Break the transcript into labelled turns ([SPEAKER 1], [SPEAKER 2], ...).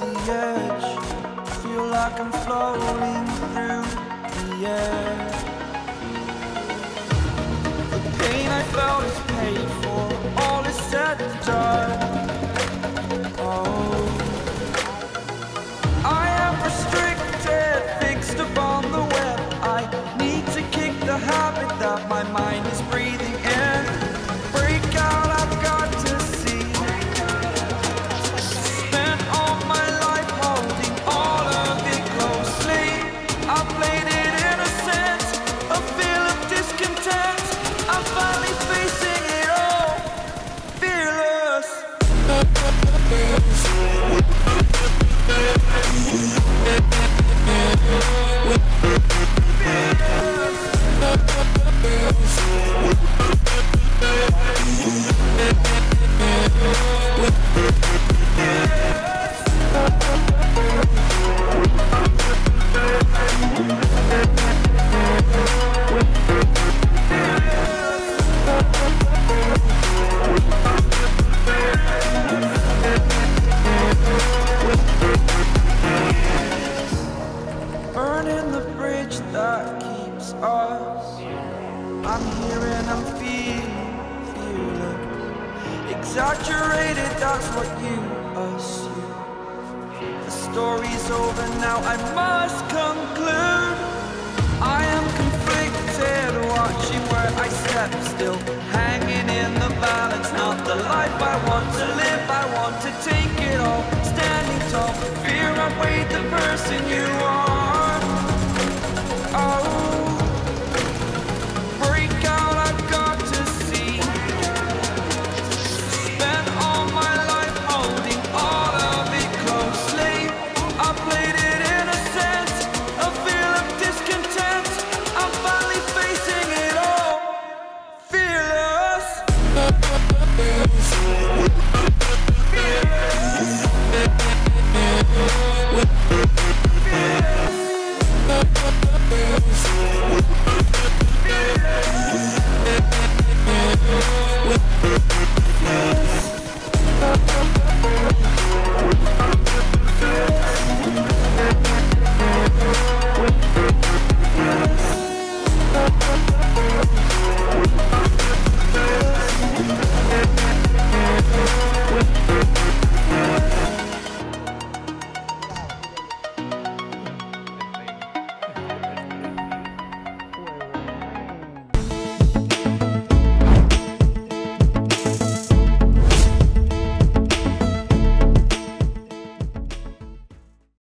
[SPEAKER 1] the edge. Feel like I'm floating through the air. The pain I felt is paid for, all is said and done. Oh, I am restricted, fixed upon the web. I need to kick the habit that my mind is breathing in. Break out, I've got to see. Spent all my life holding all of it closely. I played it innocent, a feel of discontent. I'm finally facing it all, fearless. Burning the bridge that keeps us. I'm here and I'm feeling exaggerated, that's what you assume. The story's over now, I must conclude. I am conflicted, watching where I step still, hanging in the balance. Not the life I want to live, I want to take it all. Standing tall, fear I weighed the person you are.